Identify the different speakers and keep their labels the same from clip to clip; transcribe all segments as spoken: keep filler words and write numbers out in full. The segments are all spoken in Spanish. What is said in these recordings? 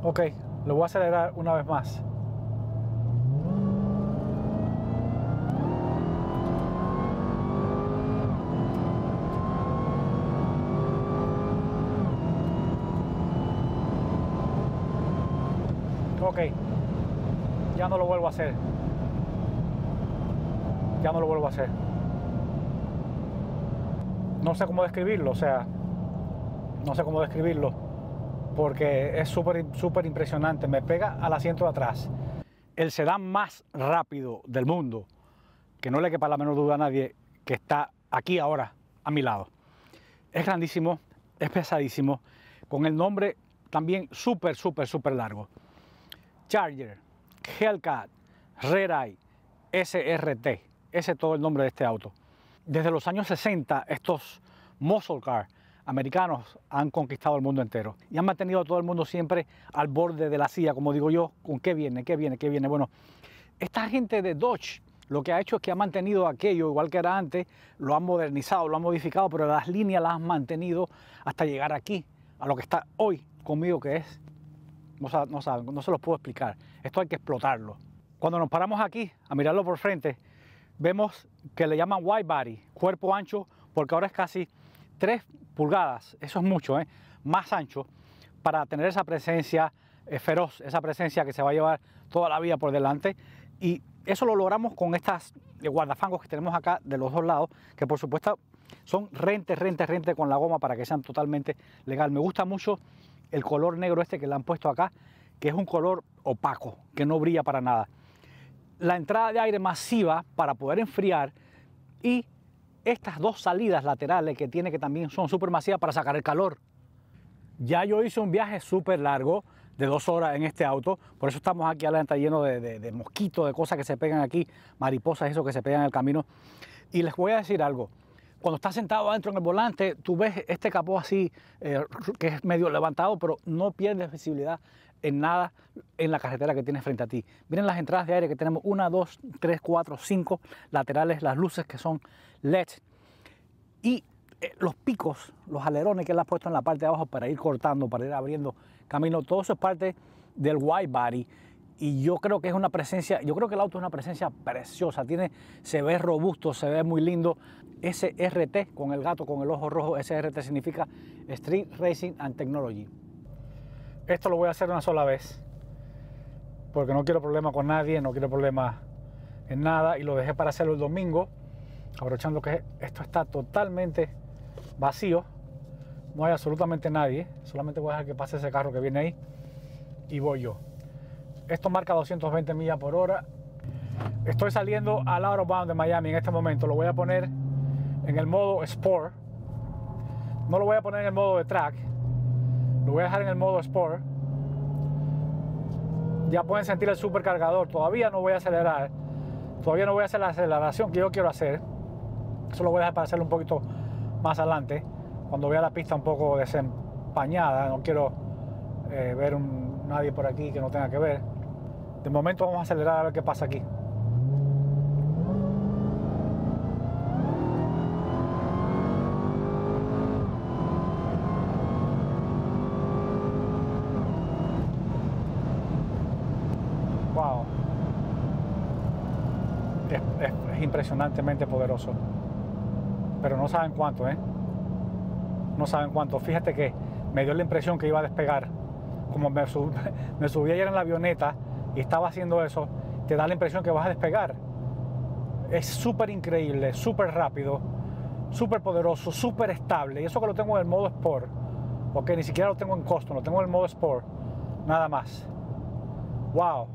Speaker 1: Ok, lo voy a acelerar una vez más. Ok, ya no lo vuelvo a hacer. Ya no lo vuelvo a hacer. No sé cómo describirlo, o sea, no sé cómo describirlo, porque es súper, súper impresionante. Me pega al asiento de atrás. El sedán más rápido del mundo, que no le quepa la menor duda a nadie, que está aquí ahora a mi lado. Es grandísimo, es pesadísimo, con el nombre también súper, súper, súper largo. Charger, Hellcat, Redeye, S R T. Ese es todo el nombre de este auto. Desde los años sesenta, estos muscle cars americanos han conquistado el mundo entero y han mantenido a todo el mundo siempre al borde de la silla, como digo yo, con qué viene, qué viene, qué viene. Bueno, esta gente de Dodge lo que ha hecho es que ha mantenido aquello igual que era antes, lo han modernizado, lo han modificado, pero las líneas las han mantenido hasta llegar aquí, a lo que está hoy conmigo, que es, no saben, no, saben, no se los puedo explicar. Esto hay que explotarlo. Cuando nos paramos aquí a mirarlo por frente, vemos que le llaman wide body, cuerpo ancho, porque ahora es casi tres pulgadas, eso es mucho, ¿eh? Más ancho, para tener esa presencia eh, feroz, esa presencia que se va a llevar toda la vida por delante. Y eso lo logramos con estas eh, guardafangos que tenemos acá de los dos lados, que por supuesto son rente, rente, rente con la goma para que sean totalmente legal. Me gusta mucho el color negro este que le han puesto acá, que es un color opaco, que no brilla para nada. La entrada de aire masiva para poder enfriar y estas dos salidas laterales que tiene, que también son súper masivas para sacar el calor. Ya yo hice un viaje súper largo de dos horas en este auto, por eso estamos aquí adelante lleno de, de, de mosquitos, de cosas que se pegan aquí, mariposas, eso que se pegan en el camino. Y les voy a decir algo. Cuando estás sentado adentro en el volante, tú ves este capó así, eh, que es medio levantado, pero no pierdes visibilidad en nada en la carretera que tienes frente a ti. Miren las entradas de aire que tenemos, una, dos, tres, cuatro, cinco laterales, las luces que son L E D. Y eh, los picos, los alerones que él ha puesto en la parte de abajo para ir cortando, para ir abriendo camino, todo eso es parte del wide body. Y yo creo que es una presencia, yo creo que el auto es una presencia preciosa, tiene, se ve robusto, se ve muy lindo. S R T, con el gato, con el ojo rojo, S R T significa Street Racing and Technology. Esto lo voy a hacer una sola vez, porque no quiero problema con nadie, no quiero problema en nada, y lo dejé para hacerlo el domingo, aprovechando que esto está totalmente vacío, no hay absolutamente nadie, solamente voy a dejar que pase ese carro que viene ahí, y voy yo. Esto marca doscientas veinte millas por hora. Estoy saliendo al Out of Bounds de Miami en este momento. Lo voy a poner en el modo Sport. No lo voy a poner en el modo de track. Lo voy a dejar en el modo Sport. Ya pueden sentir el supercargador. Todavía no voy a acelerar. Todavía no voy a hacer la aceleración que yo quiero hacer. Eso lo voy a dejar para hacerlo un poquito más adelante, cuando vea la pista un poco desempañada. No quiero eh, ver un, nadie por aquí que no tenga que ver. De momento vamos a acelerar a ver qué pasa aquí. Wow. Es, es, es impresionantemente poderoso. Pero no saben cuánto, ¿eh? No saben cuánto. Fíjate que me dio la impresión que iba a despegar. Como me, sub, me subí ayer en la avioneta y estaba haciendo eso, te da la impresión que vas a despegar. Es súper increíble, súper rápido, súper poderoso, súper estable. Y eso que lo tengo en el modo Sport, porque ni siquiera lo tengo en Custom, lo tengo en el modo Sport, nada más. Wow.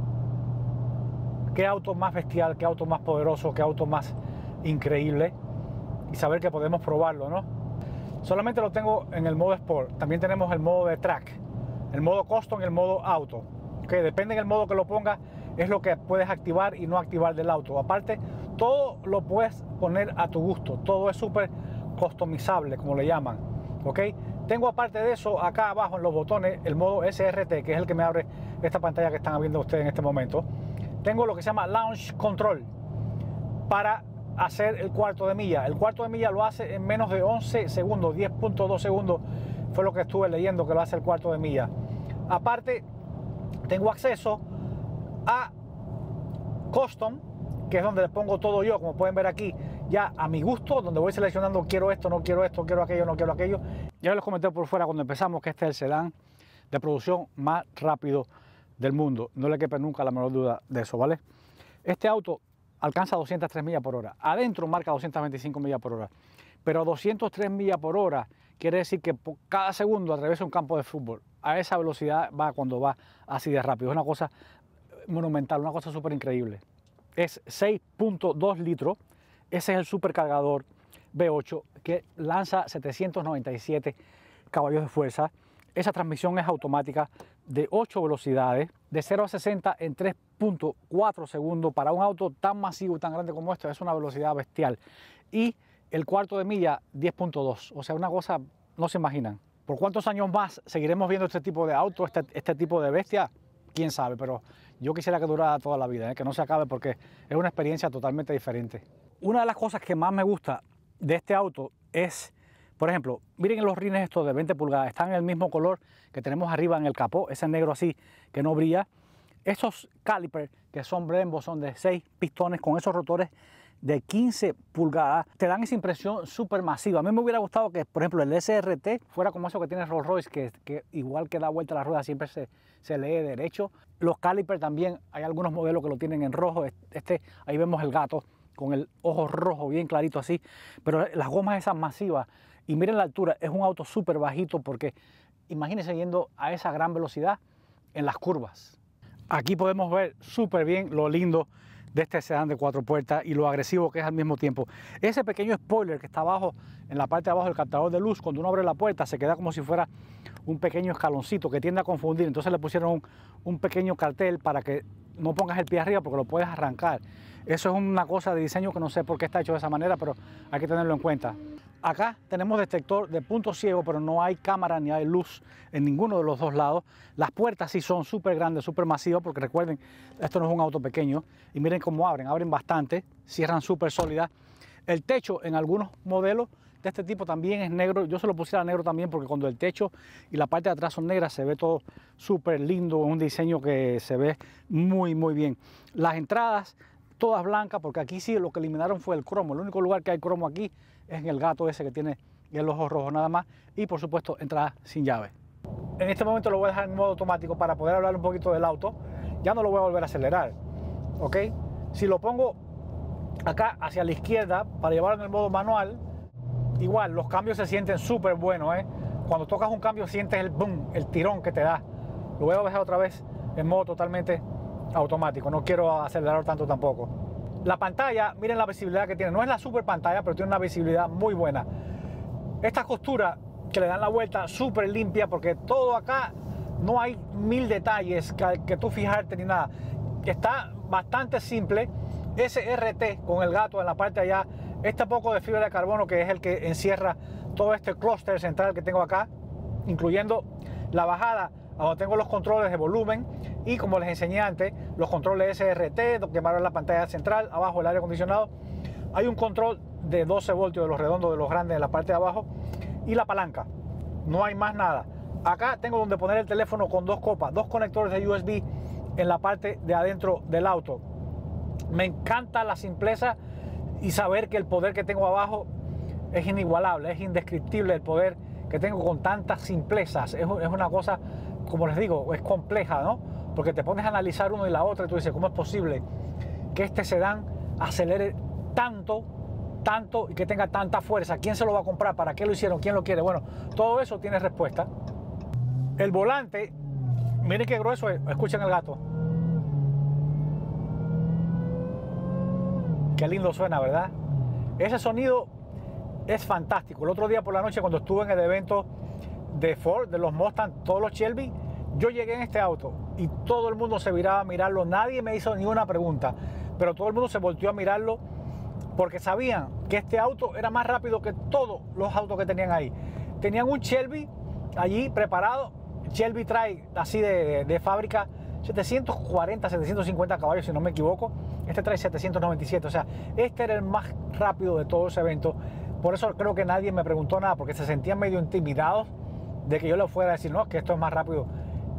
Speaker 1: Qué auto más bestial, qué auto más poderoso, qué auto más increíble. Y saber que podemos probarlo, ¿no? Solamente lo tengo en el modo Sport. También tenemos el modo de track, el modo Custom y el modo auto. Que depende del modo que lo pongas, es lo que puedes activar y no activar del auto. Aparte, todo lo puedes poner a tu gusto. Todo es súper customizable, como le llaman. ¿Ok? Tengo aparte de eso, acá abajo en los botones, el modo S R T, que es el que me abre esta pantalla que están viendo ustedes en este momento. Tengo lo que se llama Launch Control para hacer el cuarto de milla. El cuarto de milla lo hace en menos de once segundos, diez punto dos segundos fue lo que estuve leyendo que lo hace el cuarto de milla. Aparte, tengo acceso a Custom, que es donde le pongo todo yo, como pueden ver aquí, ya a mi gusto, donde voy seleccionando quiero esto, no quiero esto, quiero aquello, no quiero aquello. Ya les comenté por fuera cuando empezamos que este es el sedán de producción más rápido del mundo. No le quepa nunca la menor duda de eso, ¿vale? Este auto alcanza doscientas tres millas por hora. Adentro marca doscientas veinticinco millas por hora. Pero doscientas tres millas por hora quiere decir que por cada segundo atraviesa un campo de fútbol. A esa velocidad va cuando va así de rápido. Es una cosa monumental, una cosa súper increíble. Es seis punto dos litros. Ese es el supercargador V ocho que lanza setecientos noventa y siete caballos de fuerza. Esa transmisión es automática de ocho velocidades, de cero a sesenta en tres punto cuatro segundos. Para un auto tan masivo y tan grande como este es una velocidad bestial. Y el cuarto de milla diez punto dos, o sea, una cosa no se imaginan. ¿Por cuántos años más seguiremos viendo este tipo de auto, este, este tipo de bestia? Quién sabe, pero yo quisiera que durara toda la vida, ¿eh? Que no se acabe porque es una experiencia totalmente diferente. Una de las cosas que más me gusta de este auto es, por ejemplo, miren los rines estos de veinte pulgadas, están en el mismo color que tenemos arriba en el capó, ese negro así que no brilla. Estos calipers que son Brembo son de seis pistones con esos rotores de quince pulgadas, te dan esa impresión súper masiva. A mí me hubiera gustado que, por ejemplo, el S R T fuera como eso que tiene Rolls Royce, que, que igual que da vuelta la rueda siempre se, se lee derecho. Los calipers también, hay algunos modelos que lo tienen en rojo. Este, ahí vemos el gato con el ojo rojo bien clarito así, pero las gomas esas masivas, y miren la altura, es un auto súper bajito porque imagínense yendo a esa gran velocidad en las curvas. Aquí podemos ver súper bien lo lindo de este sedán de cuatro puertas y lo agresivo que es al mismo tiempo. Ese pequeño spoiler que está abajo, en la parte de abajo del captador de luz, cuando uno abre la puerta se queda como si fuera un pequeño escaloncito que tiende a confundir. Entonces le pusieron un, un pequeño cartel para que no pongas el pie arriba porque lo puedes arrancar. Eso es una cosa de diseño que no sé por qué está hecho de esa manera, pero hay que tenerlo en cuenta. Acá tenemos detector de punto ciego, pero no hay cámara ni hay luz en ninguno de los dos lados. Las puertas sí son súper grandes, súper masivas, porque recuerden, esto no es un auto pequeño. Y miren cómo abren, abren bastante, cierran súper sólidas. El techo en algunos modelos de este tipo también es negro. Yo se lo pusiera negro también porque cuando el techo y la parte de atrás son negras se ve todo súper lindo. Es un diseño que se ve muy, muy bien. Las entradas todas blancas, porque aquí sí lo que eliminaron fue el cromo. El único lugar que hay cromo aquí es en el gato ese que tiene el ojo rojo nada más. Y por supuesto entrada sin llave. En este momento lo voy a dejar en modo automático para poder hablar un poquito del auto. Ya no lo voy a volver a acelerar, ¿ok? Si lo pongo acá hacia la izquierda para llevarlo en el modo manual, igual los cambios se sienten súper buenos, ¿eh? Cuando tocas un cambio sientes el boom, el tirón que te da. Lo voy a dejar otra vez en modo totalmente automático, no quiero acelerar tanto tampoco. La pantalla, miren la visibilidad que tiene, no es la super pantalla, pero tiene una visibilidad muy buena. Estas costuras que le dan la vuelta súper limpia, porque todo acá no hay mil detalles que, que tú fijarte ni nada. Está bastante simple. S R T con el gato en la parte de allá, este poco de fibra de carbono que es el que encierra todo este clúster central que tengo acá, incluyendo la bajada donde tengo los controles de volumen y, como les enseñé antes, los controles S R T que van a la pantalla central, abajo el aire acondicionado. Hay un control de doce voltios de los redondos, de los grandes en la parte de abajo, y la palanca. No hay más nada. Acá tengo donde poner el teléfono con dos copas, dos conectores de U S B en la parte de adentro del auto. Me encanta la simpleza y saber que el poder que tengo abajo es inigualable, es indescriptible el poder que tengo con tantas simplezas. Es, es una cosa, como les digo, es compleja, ¿no? Porque te pones a analizar uno y la otra y tú dices, ¿cómo es posible que este sedán acelere tanto, tanto y que tenga tanta fuerza? ¿Quién se lo va a comprar? ¿Para qué lo hicieron? ¿Quién lo quiere? Bueno, todo eso tiene respuesta. El volante, miren qué grueso es. Escuchen el gato. Qué lindo suena, ¿verdad? Ese sonido es fantástico. El otro día por la noche, cuando estuve en el evento de Ford, de los Mustang, todos los Shelby, yo llegué en este auto y todo el mundo se viraba a mirarlo. Nadie me hizo ni una pregunta, pero todo el mundo se volteó a mirarlo porque sabían que este auto era más rápido que todos los autos que tenían ahí. Tenían un Shelby allí preparado. Shelby trae así de, de, de fábrica setecientos cuarenta, setecientos cincuenta caballos, si no me equivoco. Este trae setecientos noventa y siete, o sea, este era el más rápido de todo ese evento. Por eso creo que nadie me preguntó nada, porque se sentían medio intimidados de que yo le fuera a decir, no, que esto es más rápido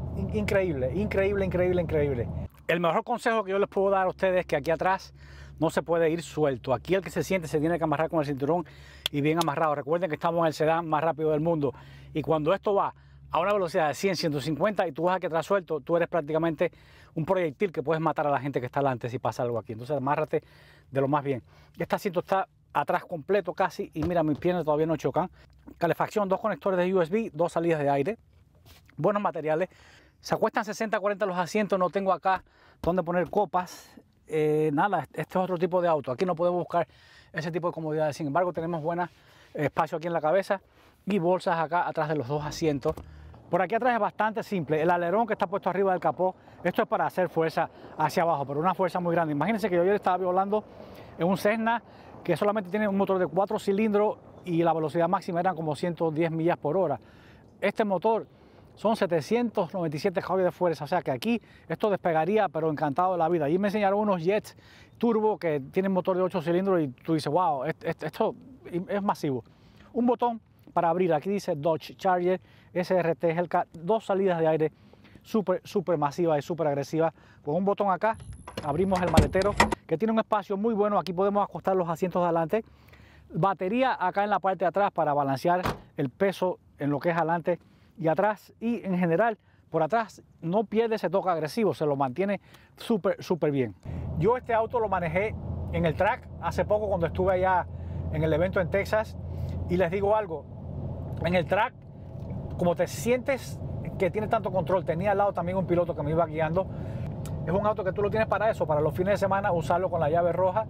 Speaker 1: increíble, increíble, increíble, increíble. El mejor consejo que yo les puedo dar a ustedes es que aquí atrás no se puede ir suelto. Aquí el que se siente se tiene que amarrar con el cinturón y bien amarrado. Recuerden que estamos en el sedán más rápido del mundo y cuando esto va a una velocidad de cien, ciento cincuenta y tú vas aquí atrás suelto, tú eres prácticamente un proyectil que puedes matar a la gente que está delante si pasa algo aquí. Entonces amárrate de lo más bien. Este asiento está atrás completo casi y mira, mis piernas todavía no chocan. Calefacción, dos conectores de U S B, dos salidas de aire, buenos materiales. Se acuestan sesenta a cuarenta los asientos, no tengo acá donde poner copas. Eh, nada, este es otro tipo de auto. Aquí no podemos buscar ese tipo de comodidades. Sin embargo, tenemos buen espacio aquí en la cabeza y bolsas acá atrás de los dos asientos. Por aquí atrás es bastante simple. El alerón que está puesto arriba del capó, esto es para hacer fuerza hacia abajo, pero una fuerza muy grande. Imagínense que yo ayer estaba volando en un Cessna que solamente tiene un motor de cuatro cilindros y la velocidad máxima eran como ciento diez millas por hora. Este motor son setecientos noventa y siete caballos de fuerza, o sea que aquí esto despegaría, pero encantado de la vida. Allí me enseñaron unos jets turbo que tienen motor de ocho cilindros y tú dices, wow, esto es masivo. Un botón para abrir, aquí dice Dodge Charger S R T Hellcat, dos salidas de aire súper, súper masiva y súper agresiva. Con un botón acá abrimos el maletero que tiene un espacio muy bueno, aquí podemos acostar los asientos de adelante. Batería acá en la parte de atrás para balancear el peso en lo que es adelante y atrás, y en general por atrás no pierde ese toque agresivo, se lo mantiene súper súper bien. Yo este auto lo manejé en el track hace poco cuando estuve allá en el evento en Texas y les digo algo, en el track como te sientes que tiene tanto control, tenía al lado también un piloto que me iba guiando, es un auto que tú lo tienes para eso, para los fines de semana usarlo con la llave roja,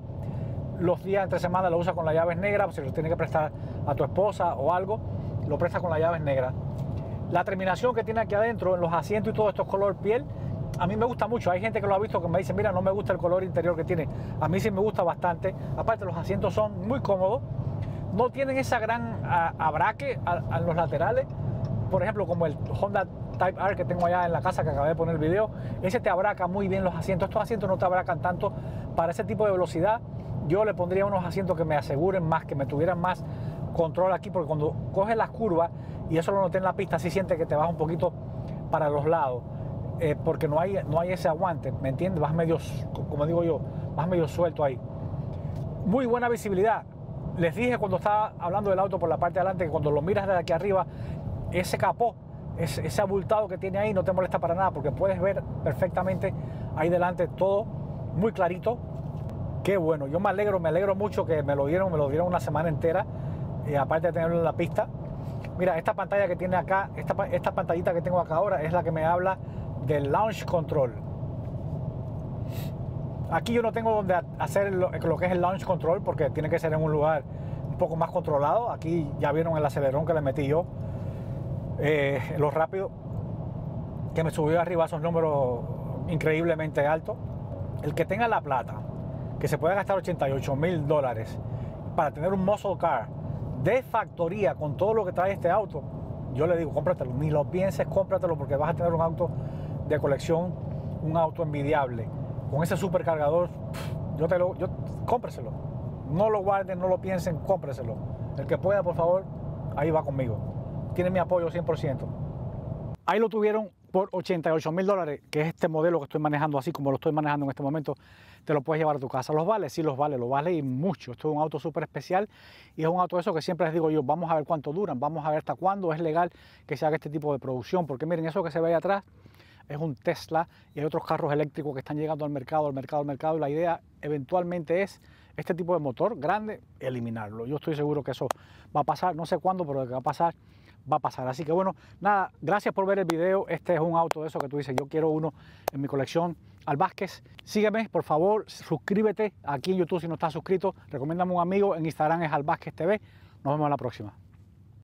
Speaker 1: los días entre semana lo usas con la llave negra, si lo tienes que prestar a tu esposa o algo, lo prestas con la llave negra. La terminación que tiene aquí adentro, en los asientos y todo esto es color piel, a mí me gusta mucho. Hay gente que lo ha visto que me dice, mira, no me gusta el color interior que tiene. A mí sí me gusta bastante. Aparte, los asientos son muy cómodos. No tienen esa gran a, abraque a, a los laterales. Por ejemplo, como el Honda Type R que tengo allá en la casa que acabé de poner el video. Ese te abraca muy bien los asientos. Estos asientos no te abracan tanto para ese tipo de velocidad. Yo le pondría unos asientos que me aseguren más, que me tuvieran más control aquí, porque cuando coges las curvas, y eso lo noté en la pista, sí siente que te vas un poquito para los lados, eh, porque no hay, no hay ese aguante, ¿me entiendes? Vas medio, como digo yo, vas medio suelto ahí. Muy buena visibilidad. Les dije cuando estaba hablando del auto por la parte de adelante que cuando lo miras desde aquí arriba, ese capó, ese, ese abultado que tiene ahí no te molesta para nada, porque puedes ver perfectamente ahí delante todo muy clarito. Qué bueno, yo me alegro, me alegro mucho que me lo dieron, me lo dieron una semana entera, eh, aparte de tenerlo en la pista. Mira, esta pantalla que tiene acá, esta, esta pantallita que tengo acá ahora es la que me habla del launch control. Aquí yo no tengo donde hacer lo, lo que es el launch control porque tiene que ser en un lugar un poco más controlado. Aquí ya vieron el acelerón que le metí yo, eh, lo rápido que me subió arriba esos números increíblemente altos. El que tenga la plata, que se puede gastar ochenta y ocho mil dólares para tener un muscle car de factoría con todo lo que trae este auto, yo le digo, cómpratelo, ni lo pienses, cómpratelo porque vas a tener un auto de colección, un auto envidiable. Con ese supercargador, yo te lo, yo, cómpreselo. No lo guarden, no lo piensen, cómpreselo. El que pueda, por favor, ahí va conmigo. Tiene mi apoyo cien por ciento. Ahí lo tuvieron por ochenta y ocho mil dólares, que es este modelo que estoy manejando así como lo estoy manejando en este momento. Te lo puedes llevar a tu casa. ¿Los vale? Sí, los vale, lo vale y mucho. Esto es un auto súper especial y es un auto de eso que siempre les digo yo, vamos a ver cuánto duran, vamos a ver hasta cuándo es legal que se haga este tipo de producción, porque miren, eso que se ve ahí atrás es un Tesla y hay otros carros eléctricos que están llegando al mercado, al mercado, al mercado, y la idea eventualmente es este tipo de motor grande, eliminarlo. Yo estoy seguro que eso va a pasar, no sé cuándo, pero lo que va a pasar, va a pasar. Así que bueno, nada, gracias por ver el video. Este es un auto de eso que tú dices, yo quiero uno en mi colección. Al Vázquez, sígueme, por favor, suscríbete aquí en YouTube si no estás suscrito, recomiéndame un amigo, en Instagram es Al Vázquez T V. Nos vemos en la próxima.